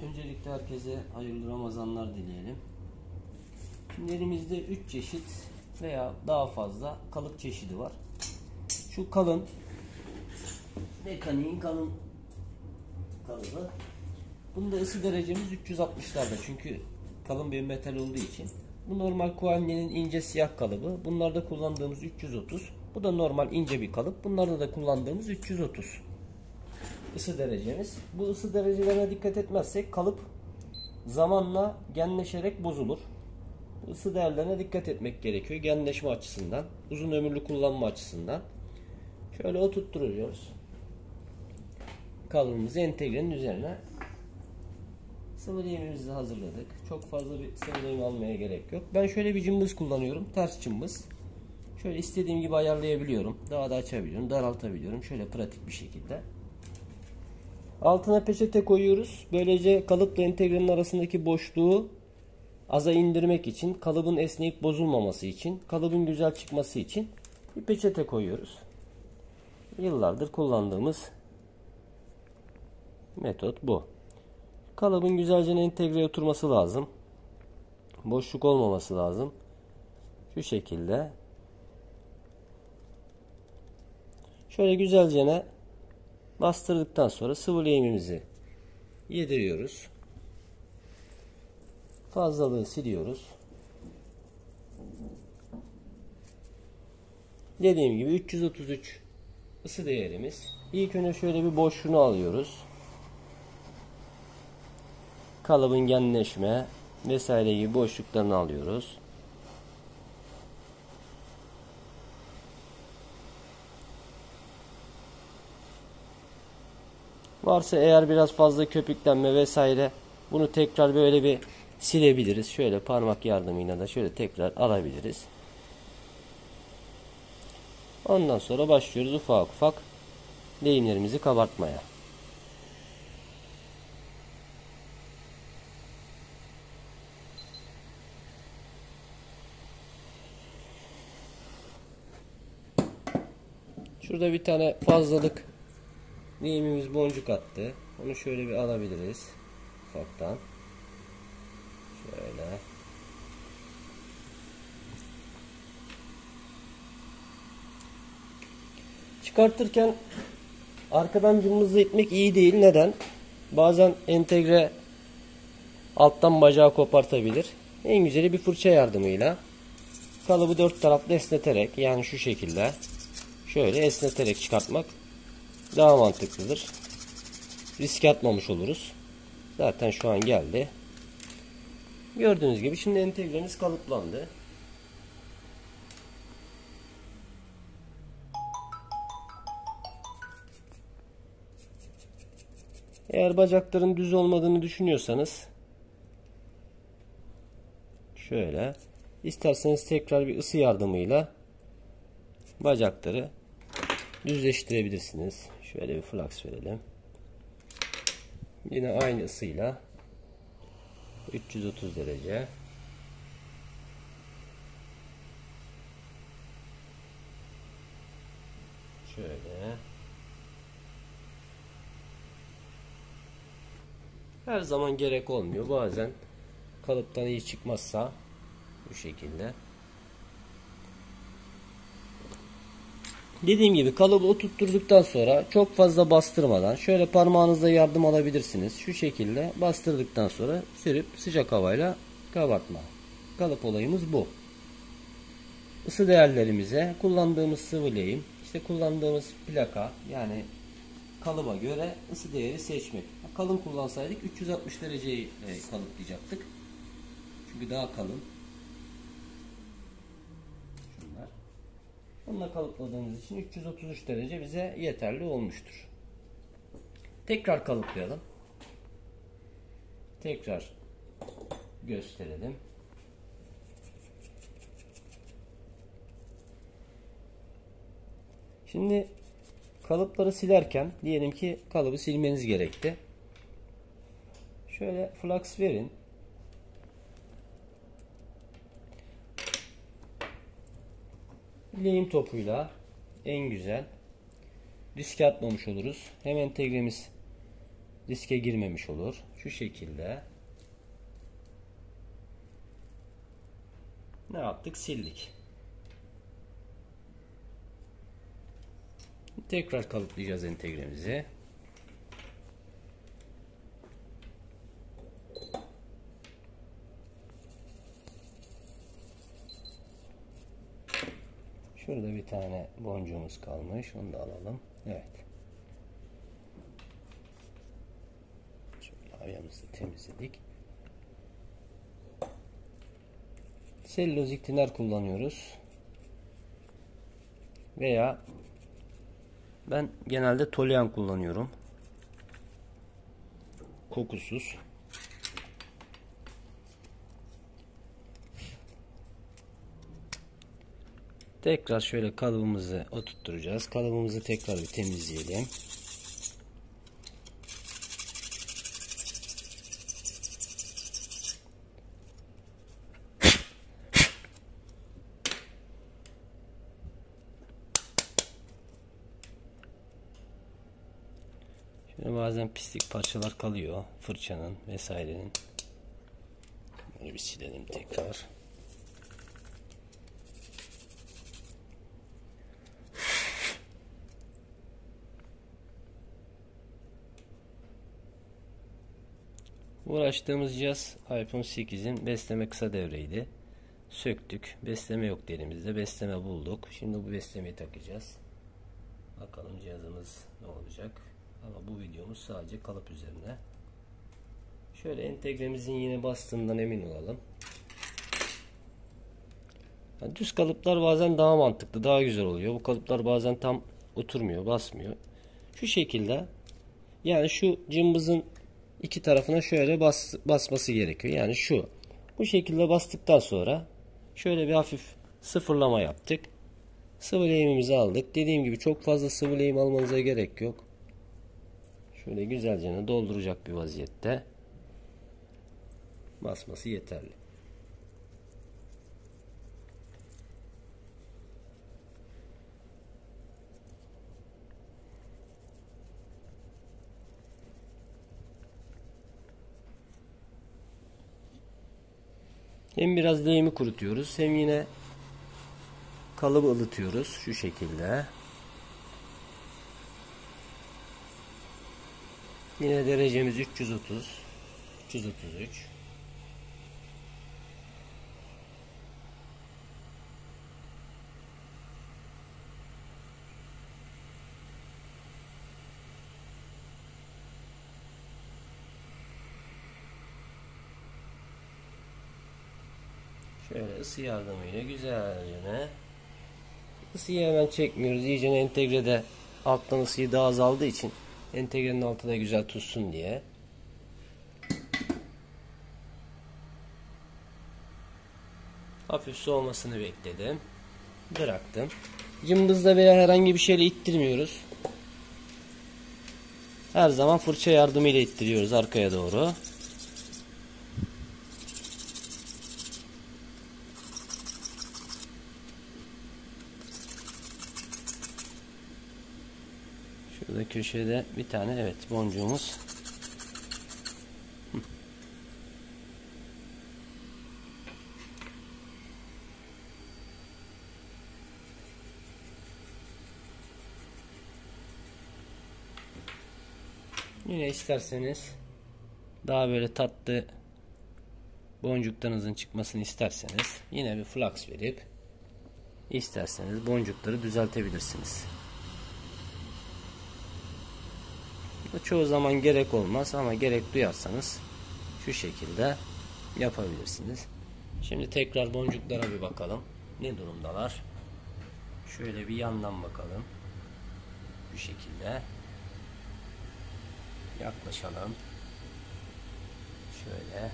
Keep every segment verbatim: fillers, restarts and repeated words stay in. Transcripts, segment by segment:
Öncelikle herkese hayırlı Ramazanlar dileyelim. Şimdi elimizde üç çeşit veya daha fazla kalıp çeşidi var. Şu kalın, mekaniğin kalın kalıbı. Bunda ısı derecemiz üç yüz altmışlarda çünkü kalın bir metal olduğu için. Bu normal Kualini'nin ince siyah kalıbı. Bunlarda kullandığımız üç yüz otuz. Bu da normal ince bir kalıp. Bunlarda da kullandığımız üç yüz otuz. Isı derecemiz. Bu ısı derecelerine dikkat etmezsek kalıp zamanla genleşerek bozulur. Bu ısı değerlerine dikkat etmek gerekiyor. Genleşme açısından, uzun ömürlü kullanma açısından. Şöyle oturtturuyoruz. Kalıbımızı entegrenin üzerine. Sıvı lehimimizi hazırladık. Çok fazla bir sıvı lehim almaya gerek yok. Ben şöyle bir cımbız kullanıyorum. Ters cımbız. Şöyle istediğim gibi ayarlayabiliyorum. Daha da açabiliyorum, daraltabiliyorum. Şöyle pratik bir şekilde. Altına peçete koyuyoruz. Böylece kalıpla entegrenin arasındaki boşluğu aza indirmek için, kalıbın esneyip bozulmaması için, kalıbın güzel çıkması için bir peçete koyuyoruz. Yıllardır kullandığımız metot bu. Kalıbın güzelce entegreye oturması lazım. Boşluk olmaması lazım. Şu şekilde. Şöyle güzelce bastırdıktan sonra sıvı lehimimizi yediriyoruz. Fazlalığı siliyoruz. Dediğim gibi üç yüz otuz üç ısı değerimiz. İlk önce şöyle bir boşluğunu alıyoruz. Kalıbın genleşme vesaire gibi boşluklarını alıyoruz. Varsa eğer biraz fazla köpüklenme vesaire, bunu tekrar böyle bir silebiliriz. Şöyle parmak yardımıyla da şöyle tekrar alabiliriz. Ondan sonra başlıyoruz ufak ufak lehimlerimizi kabartmaya. Şurada bir tane fazlalık lehimimiz boncuk attı. Onu şöyle bir alabiliriz ufaktan. Şöyle. Çıkartırken arkadan cımbızla itmek iyi değil. Neden? Bazen entegre alttan bacağı kopartabilir. En güzeli bir fırça yardımıyla kalıbı dört taraflı esneterek, yani şu şekilde şöyle esneterek çıkartmak daha mantıklıdır. Riske atmamış oluruz. Zaten şu an geldi. Gördüğünüz gibi şimdi entegremiz kalıplandı. Eğer bacakların düz olmadığını düşünüyorsanız şöyle, isterseniz tekrar bir ısı yardımıyla bacakları düzleştirebilirsiniz. Şöyle bir flaks verelim. Yine aynı ısıyla üç yüz otuz derece. Şöyle. Her zaman gerek olmuyor. Bazen kalıptan iyi çıkmazsa bu şekilde. Dediğim gibi kalıbı oturtturduktan sonra çok fazla bastırmadan şöyle parmağınızla yardım alabilirsiniz. Şu şekilde bastırdıktan sonra sürüp sıcak havayla kabartma. Kalıp olayımız bu. Isı değerlerimize kullandığımız sıvı lehim, işte kullandığımız plaka, yani kalıba göre ısı değeri seçmek. Kalın kullansaydık üç yüz altmış dereceyi kalıplayacaktık. Çünkü daha kalın. Şunlar. Bununla kalıpladığımız için üç yüz otuz üç derece bize yeterli olmuştur. Tekrar kalıplayalım. Tekrar gösterelim. Şimdi kalıpları silerken diyelim ki kalıbı silmeniz gerekti. Şöyle flaks verin. Lehim topuyla en güzel riske atmamış oluruz. Hem entegremiz riske girmemiş olur. Şu şekilde ne yaptık? Sildik. Tekrar kalıplayacağız entegremizi. Şurada bir tane boncuğumuz kalmış. Onu da alalım. Evet. Şöyle ayağımızı temizledik. Selülozik tiner kullanıyoruz. Veya ben genelde tolyan kullanıyorum. Kokusuz. Tekrar şöyle kalıbımızı oturtturacağız. Kalıbımızı tekrar bir temizleyelim. Şöyle bazen pislik parçalar kalıyor. Fırçanın vesairenin. Böyle bir silelim tekrar. Uğraştığımız cihaz iPhone sekizin besleme kısa devreydi. Söktük. Besleme yok elimizde. Besleme bulduk. Şimdi bu beslemeyi takacağız. Bakalım cihazımız ne olacak. Ama bu videomuz sadece kalıp üzerine. Şöyle entegremizin yine bastığından emin olalım. Yani düz kalıplar bazen daha mantıklı, daha güzel oluyor. Bu kalıplar bazen tam oturmuyor, basmıyor. Şu şekilde, yani şu cımbızın iki tarafına şöyle bas, basması gerekiyor. Yani şu. Bu şekilde bastıktan sonra şöyle bir hafif sıfırlama yaptık. Sıvı lehimimizi aldık. Dediğim gibi çok fazla sıvı lehim almanıza gerek yok. Şöyle güzelce dolduracak bir vaziyette basması yeterli. Hem biraz lehimi kurutuyoruz, hem yine kalıbı ılıtıyoruz şu şekilde. Yine derecemiz üç yüz otuz, üç yüz otuz üç. Şöyle ısı yardımıyla güzelce, ısıyı hemen çekmiyoruz. İyice entegrede alttan ısıyı daha azaldığı için entegrenin altına güzel tutsun diye. Hafif soğumasını bekledim. Bıraktım. Cımbızla veya herhangi bir şeyle ittirmiyoruz. Her zaman fırça yardımıyla ittiriyoruz arkaya doğru. Şurada köşede bir tane, evet, boncuğumuz. Yine isterseniz daha böyle tatlı boncuklarınızın çıkmasını isterseniz yine bir flaks verip isterseniz boncukları düzeltebilirsiniz. Çoğu zaman gerek olmaz ama gerek duyarsanız şu şekilde yapabilirsiniz. Şimdi tekrar boncuklara bir bakalım. Ne durumdalar? Şöyle bir yandan bakalım. Bu şekilde. Yaklaşalım. Şöyle.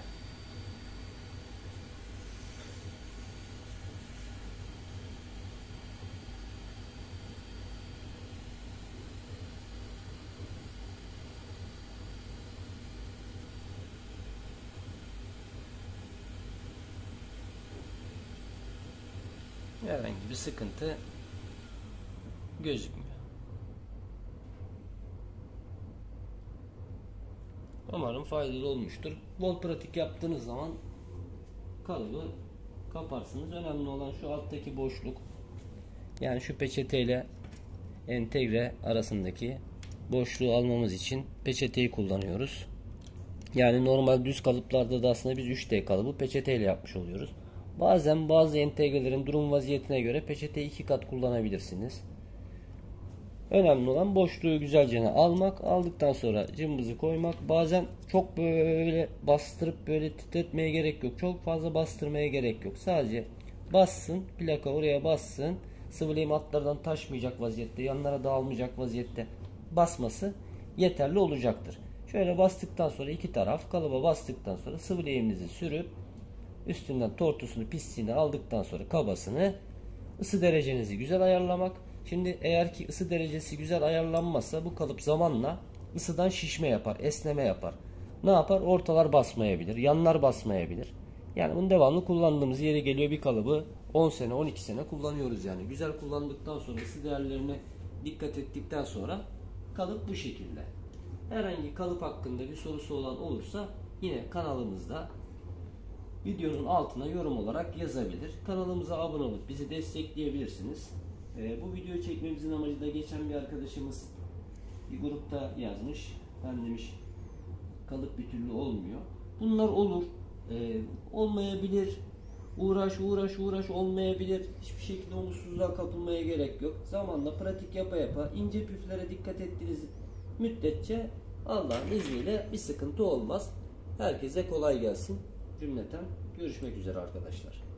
Herhangi bir sıkıntı gözükmüyor. Umarım faydalı olmuştur. Bol pratik yaptığınız zaman kalıbı kaparsınız. Önemli olan şu alttaki boşluk. Yani şu peçeteyle entegre arasındaki boşluğu almamız için peçeteyi kullanıyoruz. Yani normal düz kalıplarda da aslında biz üç D kalıbı peçeteyle yapmış oluyoruz. Bazen bazı entegrelerin durum vaziyetine göre peçeteyi iki kat kullanabilirsiniz. Önemli olan boşluğu güzelce almak. Aldıktan sonra cımbızı koymak. Bazen çok böyle bastırıp böyle titretmeye gerek yok. Çok fazla bastırmaya gerek yok. Sadece bassın. Plaka oraya bassın. Sıvılayım altlardan taşmayacak vaziyette, yanlara dağılmayacak vaziyette basması yeterli olacaktır. Şöyle bastıktan sonra iki taraf kalıba bastıktan sonra sıvı lehimizi sürüp üstünden tortusunu, pisliğini aldıktan sonra kabasını, ısı derecenizi güzel ayarlamak. Şimdi eğer ki ısı derecesi güzel ayarlanmazsa bu kalıp zamanla ısıdan şişme yapar, esneme yapar. Ne yapar? Ortalar basmayabilir, yanlar basmayabilir. Yani bunu devamlı kullandığımız yere geliyor bir kalıbı on sene, on iki sene kullanıyoruz yani. Güzel kullandıktan sonra ısı değerlerine dikkat ettikten sonra kalıp bu şekilde. Herhangi kalıp hakkında bir sorusu olan olursa yine kanalımızda videonun altına yorum olarak yazabilir. Kanalımıza abone olup bizi destekleyebilirsiniz. Ee, bu videoyu çekmemizin amacı da geçen bir arkadaşımız bir grupta yazmış. Ben demiş kalıp bir türlü olmuyor. Bunlar olur. Ee, olmayabilir. Uğraş uğraş uğraş olmayabilir. Hiçbir şekilde umutsuzluğa kapılmaya gerek yok. Zamanla pratik yapa yapa ince püflere dikkat ettiğiniz müddetçe Allah'ın izniyle bir sıkıntı olmaz. Herkese kolay gelsin. Cümleten görüşmek üzere arkadaşlar.